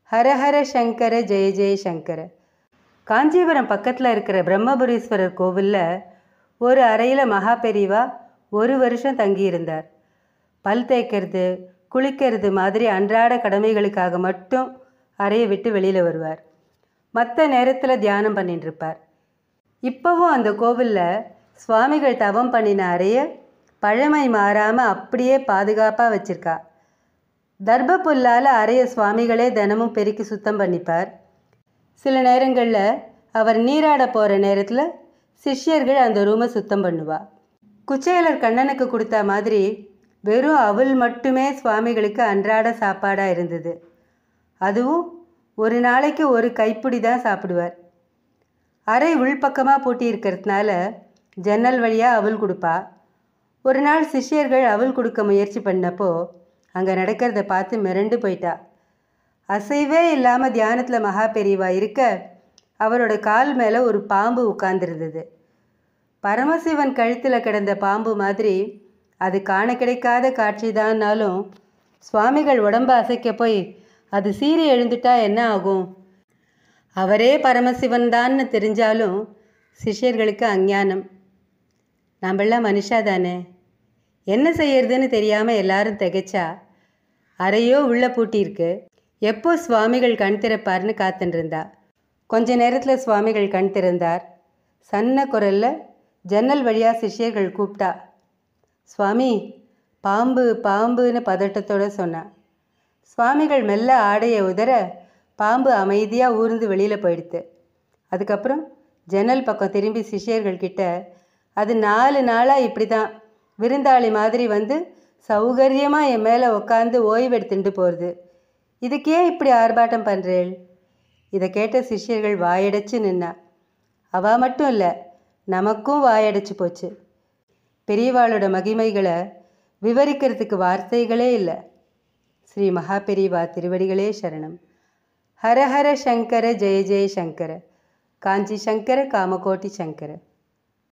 ஹரஹர சங்கர ஜெய ஜெய சங்கர. காஞ்சிபுரம் பக்கத்தில் இருக்கிற பிரம்மபுரீஸ்வரர் கோவிலில் ஒரு அறையில் மகா பெரிவா ஒரு வருஷம் தங்கியிருந்தார். பல் தேய்க்கிறது, குளிக்கிறது மாதிரி அன்றாட கடமைகளுக்காக மட்டும் அறையை விட்டு வெளியில் வருவார். மற்ற நேரத்தில் தியானம் பண்ணிட்டு இருப்பார். இப்போவும் அந்த கோவிலில் சுவாமிகள் தவம் பண்ணின அறையை பழமை மாறாமல் அப்படியே பாதுகாப்பாக வச்சிருக்கா. தர்ப புல்லால் அறையை சுவாமிகளே தினமும் பெருக்கி சுத்தம் பண்ணிப்பார். சில நேரங்களில் அவர் நீராட போகிற நேரத்தில் சிஷ்யர்கள் அந்த ரூமை சுத்தம் பண்ணுவா. குச்சேலர் கண்ணனுக்கு கொடுத்தா மாதிரி வெறும் அவல் மட்டுமே சுவாமிகளுக்கு அன்றாட சாப்பாடாக இருந்தது. அதுவும் ஒரு நாளைக்கு ஒரு கைப்பிடி தான் சாப்பிடுவார். அறை உள்பக்கமாக பூட்டி இருக்கிறதுனால ஜன்னல் வழியாக அவல் கொடுப்பா. ஒரு நாள் சிஷ்யர்கள் அவல் கொடுக்க முயற்சி பண்ணப்போ அங்கே நடக்கிறத பார்த்து மிரண்டு போயிட்டா. அசைவே இல்லாமல் தியானத்தில் மகா பெரியவா இருக்க அவரோட கால் மேலே ஒரு பாம்பு உட்கார்ந்துருந்தது. பரமசிவன் கழுத்தில் கிடந்த பாம்பு மாதிரி அது காண கிடைக்காத காட்சி தான்னாலும் சுவாமிகள் உடம்பை அசைக்க போய் அது சீறி எழுந்துட்டா என்ன ஆகும்? அவரே பரமசிவன் தான்னு தெரிஞ்சாலும் சிஷ்யர்களுக்கு அஞ்ஞானம். நாமெல்லாம் மனுஷா தானே, என்ன செய்யறதுன்னு தெரியாமல் எல்லாரும் திகைச்சா. அறையோ உள்ள பூட்டியிருக்கு. எப்போ சுவாமிகள் கண் திறப்பார்னு காத்துருந்தா. கொஞ்ச நேரத்தில் சுவாமிகள் கண் திறந்தார். சன்ன குரலில் ஜன்னல் வழியாக சிஷ்யர்கள் கூப்பிட்டா. சுவாமி, பாம்பு பாம்புன்னு பதட்டத்தோடு சொன்னான். சுவாமிகள் மெல்ல ஆடையை உதற பாம்பு அமைதியாக ஊர்ந்து வெளியில் போயிடுது. அதுக்கப்புறம் ஜன்னல் பக்கம் திரும்பி சிஷ்யர்கள்கிட்ட, அது 4 நாளாக இப்படி தான் விருந்தாளி மாதிரி வந்து சௌகரியமாக என் மேலே உட்காந்து ஓய்வெடுத்துட்டு போகிறது. இதுக்கே இப்படி ஆர்ப்பாட்டம் பண்ணுறேள்? இதை கேட்ட சிஷ்யர்கள் வாயடைச்சு நின்னா. அவள் மட்டும் இல்லை, நமக்கும் வாயடைச்சு போச்சு. பெரியவாளோட மகிமைகளை விவரிக்கிறதுக்கு வார்த்தைகளே இல்லை. ஸ்ரீ மகா பெரியவா திருவடிகளே சரணம். ஹரஹர சங்கர ஜெய ஜெய சங்கர. காஞ்சி சங்கர காமகோட்டி சங்கர.